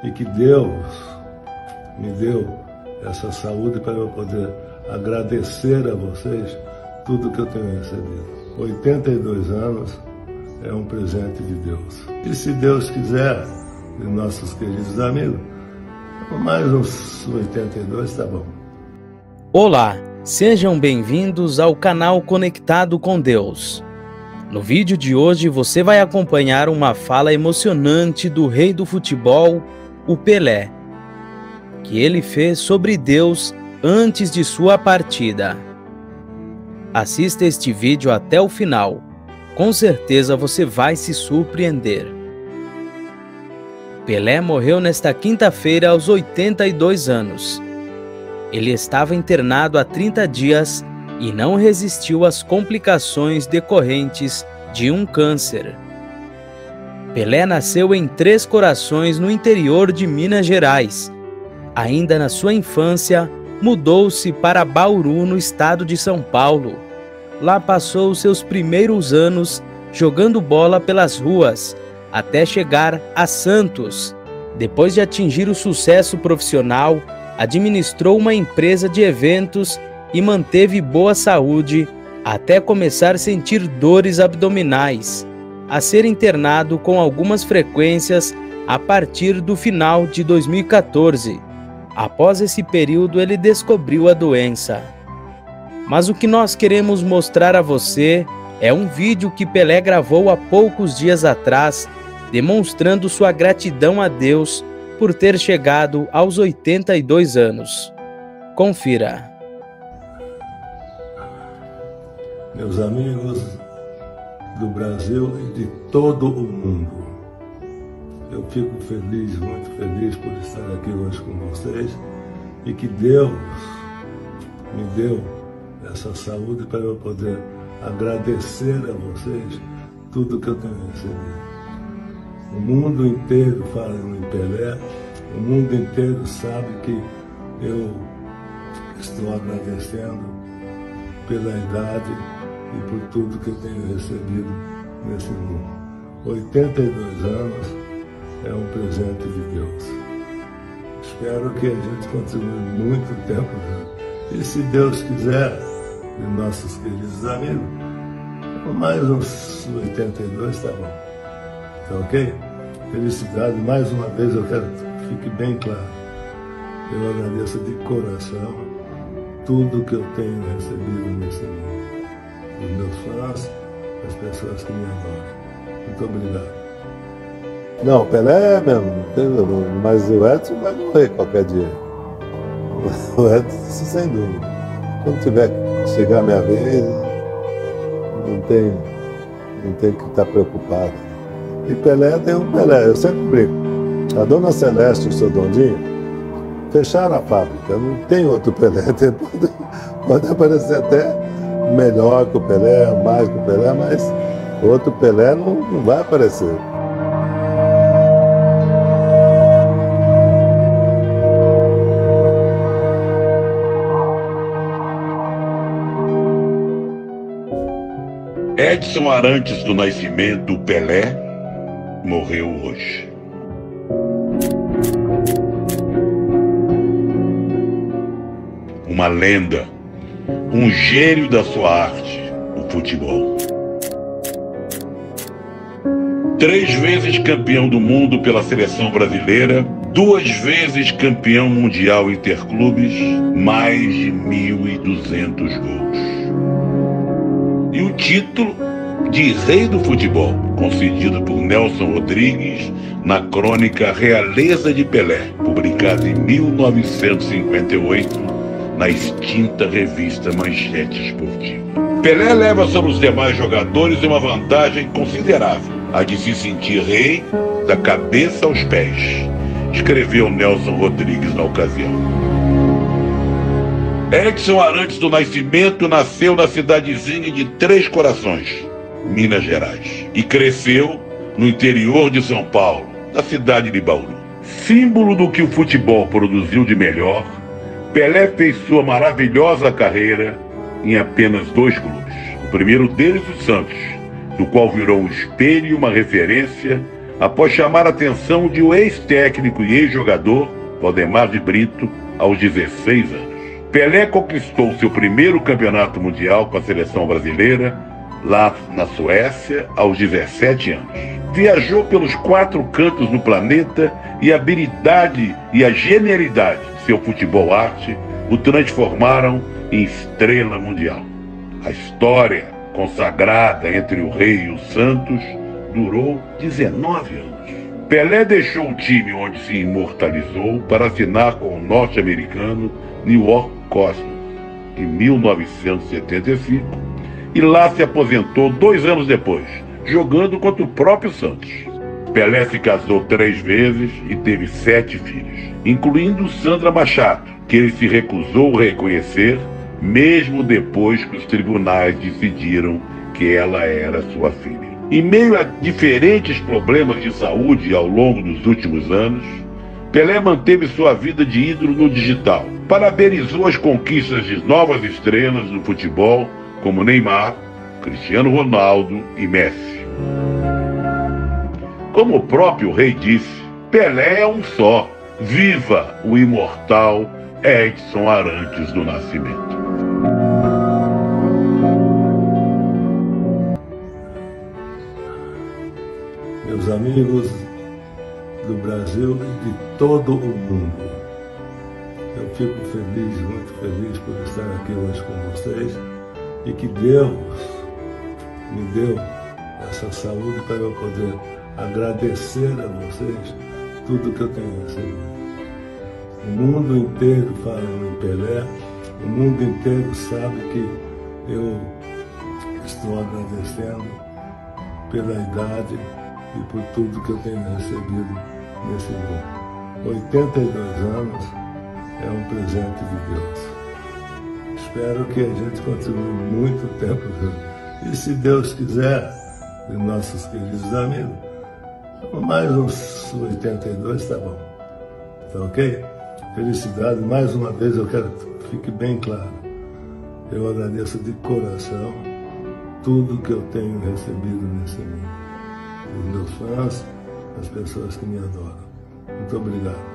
e que Deus me deu essa saúde para eu poder agradecer a vocês tudo que eu tenho recebido. 82 anos é um presente de Deus. E se Deus quiser, e nossos queridos amigos, mais uns 82 tá bom. Olá, sejam bem-vindos ao canal Conectado com Deus. No vídeo de hoje você vai acompanhar uma fala emocionante do rei do futebol, o Pelé, que ele fez sobre Deus antes de sua partida. Assista este vídeo até o final, com certeza você vai se surpreender. Pelé morreu nesta quinta-feira aos 82 anos. Ele estava internado há 30 dias e não resistiu às complicações decorrentes de um câncer. Pelé nasceu em Três Corações, no interior de Minas Gerais. Ainda na sua infância, mudou-se para Bauru, no estado de São Paulo. Lá passou seus primeiros anos jogando bola pelas ruas, até chegar a Santos. Depois de atingir o sucesso profissional, administrou uma empresa de eventos e manteve boa saúde até começar a sentir dores abdominais, a ser internado com algumas frequências a partir do final de 2014. Após esse período, ele descobriu a doença. Mas o que nós queremos mostrar a você é um vídeo que Pelé gravou há poucos dias atrás, demonstrando sua gratidão a Deus por ter chegado aos 82 anos. Confira. Meus amigos do Brasil e de todo o mundo, eu fico feliz, muito feliz por estar aqui hoje com vocês e que Deus me deu essa saúde para eu poder agradecer a vocês tudo que eu tenho recebido. O mundo inteiro fala em Pelé, o mundo inteiro sabe que eu estou agradecendo pela idade e por tudo que eu tenho recebido nesse mundo. 82 anos é um presente de Deus. Espero que a gente continue muito tempo junto. E se Deus quiser, e nossos queridos amigos, mais uns 82 tá bom. Tá ok? Felicidade, mais uma vez eu quero que fique bem claro. Eu agradeço de coração tudo que eu tenho recebido nesse mundo. Dos meus fãs, das pessoas que me adoram. Muito obrigado. Não, Pelé é mesmo, mas o Edson vai morrer qualquer dia. O Edson, sem dúvida. Quando tiver que chegar a minha vez, não tem que estar preocupado. E Pelé tem um Pelé, eu sempre brinco. A dona Celeste e o seu Dondinho fecharam a fábrica, não tem outro Pelé. Pode aparecer até melhor que o Pelé, mais que o Pelé, mas outro Pelé não vai aparecer. Edson Arantes do Nascimento, Pelé, morreu hoje. Uma lenda, um gênio da sua arte, o futebol. 3 vezes campeão do mundo pela seleção brasileira, 2 vezes campeão mundial interclubes, mais de 1.200 gols. E o título de Rei do Futebol, concedido por Nelson Rodrigues na crônica Realeza de Pelé, publicada em 1958 na extinta revista Manchete Esportiva. Pelé leva sobre os demais jogadores uma vantagem considerável, a de se sentir rei da cabeça aos pés, escreveu Nelson Rodrigues na ocasião. Edson Arantes do Nascimento nasceu na cidadezinha de Três Corações, Minas Gerais, e cresceu no interior de São Paulo, na cidade de Bauru. Símbolo do que o futebol produziu de melhor, Pelé fez sua maravilhosa carreira em apenas 2 clubes. O primeiro deles, o Santos, do qual virou um espelho e uma referência após chamar a atenção de um ex-técnico e ex-jogador, Valdemar de Brito, aos 16 anos. Pelé conquistou seu primeiro campeonato mundial com a seleção brasileira, lá na Suécia, aos 17 anos. Viajou pelos 4 cantos do planeta e a habilidade e a genialidade de seu futebol-arte o transformaram em estrela mundial. A história consagrada entre o Rei e o Santos durou 19 anos. Pelé deixou o time onde se imortalizou para assinar com o norte-americano New York Cosmos em 1975 e lá se aposentou 2 anos depois, jogando contra o próprio Santos. Pelé se casou 3 vezes e teve 7 filhos, incluindo Sandra Machado, que ele se recusou a reconhecer, mesmo depois que os tribunais decidiram que ela era sua filha. Em meio a diferentes problemas de saúde ao longo dos últimos anos, Pelé manteve sua vida de ídolo no digital. Parabenizou as conquistas de novas estrelas do futebol, como Neymar, Cristiano Ronaldo e Messi. Como o próprio rei disse, Pelé é um só. Viva o imortal Edson Arantes do Nascimento. Meus amigos do Brasil e de todo o mundo, eu fico feliz, muito feliz por estar aqui hoje com vocês e que Deus me deu essa saúde para eu poder agradecer a vocês tudo que eu tenho recebido. O mundo inteiro fala em Pelé, o mundo inteiro sabe que eu estou agradecendo pela idade e por tudo que eu tenho recebido nesse mundo. 82 anos é um presente de Deus. Espero que a gente continue muito tempo junto. E se Deus quiser, e nossos queridos amigos, mais uns 82 tá bom. Tá ok? Felicidade, mais uma vez eu quero que fique bem claro. Eu agradeço de coração tudo que eu tenho recebido nesse mundo. Os meus fãs, as pessoas que me adoram. Muito obrigado.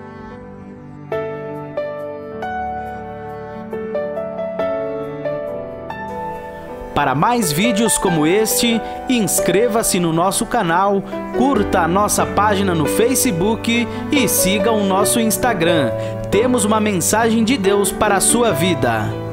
Para mais vídeos como este, inscreva-se no nosso canal, curta a nossa página no Facebook e siga o nosso Instagram. Temos uma mensagem de Deus para a sua vida.